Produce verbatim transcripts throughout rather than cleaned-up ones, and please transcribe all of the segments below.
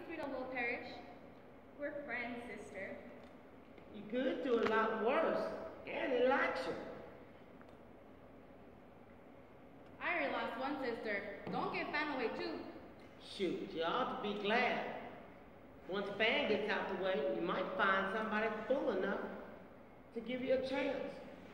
sweet old Parish. We're friends, sister. You could do a lot worse, and he likes you. I already lost one sister. Don't get fan away too. Shoot, you ought to be glad. Once Fan gets out the way, you might find somebody fool enough to give you a chance.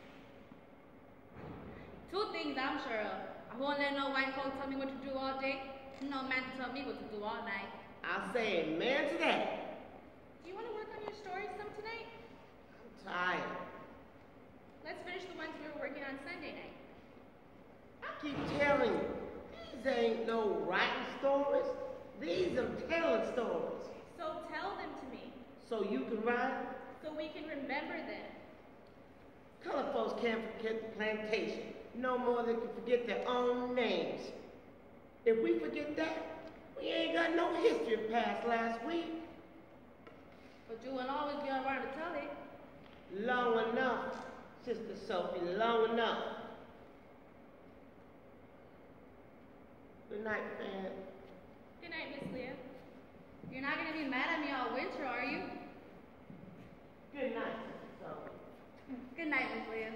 Two things I'm sure of. I won't let no white folk tell me what to do all day. No man to tell me what to do all night. I'll say amen to that. Do you want to work on your stories some tonight? I'm tired. Let's finish the ones we were working on Sunday night. I keep telling you, these ain't no writing stories. These are telling stories. So tell them to me. So you can write? So we can remember them. Colored folks can't forget the plantation no more than can forget their own names. If we forget that, we ain't got no history of past last week. But you won't always be around to tell it. Long enough, Sister Sophie, long enough. Good night, Fan. Good night, Miss Leah. You're not going to be mad at me all winter, are you? Good night, Sister Sophie. Good night, Miss Leah.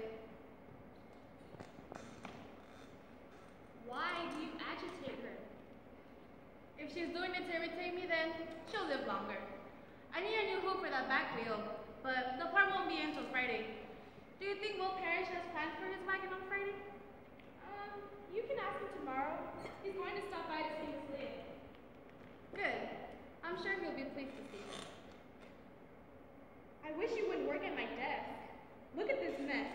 Why do you agitate her? If she's doing it to irritate me, then she'll live longer. I need a new hoop for that back wheel, but the part won't be until Friday. Do you think Will Parrish has plans for his wagon on Friday? Um, you can ask him tomorrow. He's going to stop by to see Miss Leah. Good. I'm sure he'll be pleased to see her. I wish you wouldn't work at my desk. Look at this mess.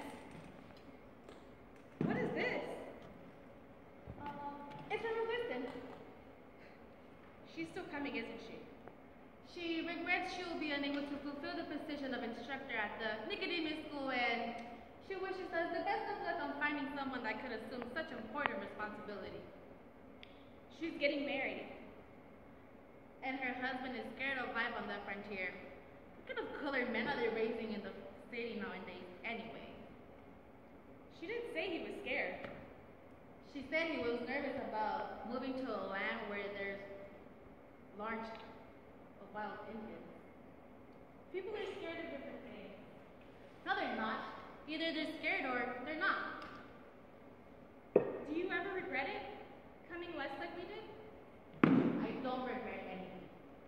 What is this? Uh, it's from Liston. She's still coming, isn't she? She regrets she will be unable to fulfill the position of instructor at the Nicodemus School, and she wishes us the best of luck on finding someone that could assume such important responsibility. She's getting married. And her husband is scared of life on the frontier. What kind of colored men are they raising in the city nowadays anyway? She didn't say he was scared. She said he was nervous about moving to a land where there's large of wild Indians. People are scared of different things. No, they're not. Either they're scared or they're not. Do you ever regret it? Coming west like we did? I don't regret anything.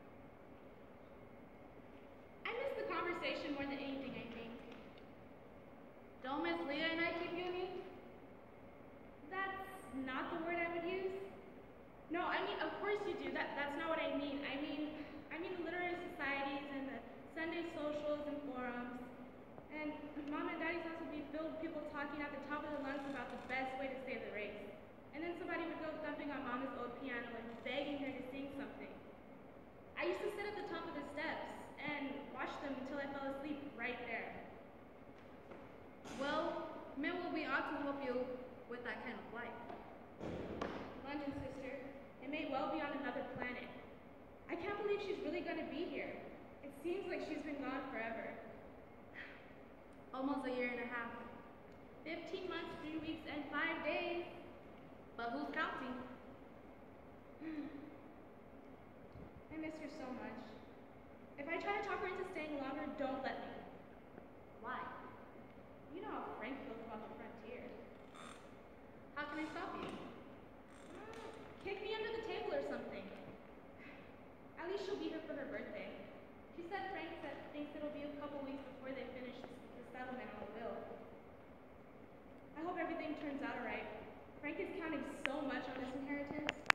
I miss the conversation more than anything, I think. Don't Miss Leah and I keep you amused? That's not the word I would use. No, I mean, of course you do. That that's not what I mean. I mean, I mean the literary societies and the Sunday socials and forums. And Mom and Daddy's house would be filled with people talking at the top of their lungs about the best way to save the race. And then somebody would go thumping on Mama's old piano and begging her to sing something. I used to sit at the top of the steps and watch them until I fell asleep right there. Well, men will be ought to help you with that kind of life. London, sister. It may well be on another planet. I can't believe she's really going to be here. It seems like she's been gone forever. Almost a year and a half. Fifteen months, three weeks, and five days. But who's counting? I miss her so much. If I try to talk her into staying longer, don't let me. Why? You know how Frank feels about the frontier. How can I stop you? Uh, kick me under the table or something. At least she'll be here for her birthday. She said Frank said, thinks it'll be a couple weeks before they finish the settlement on the will. I hope everything turns out alright. Frank is counting so much on this inheritance.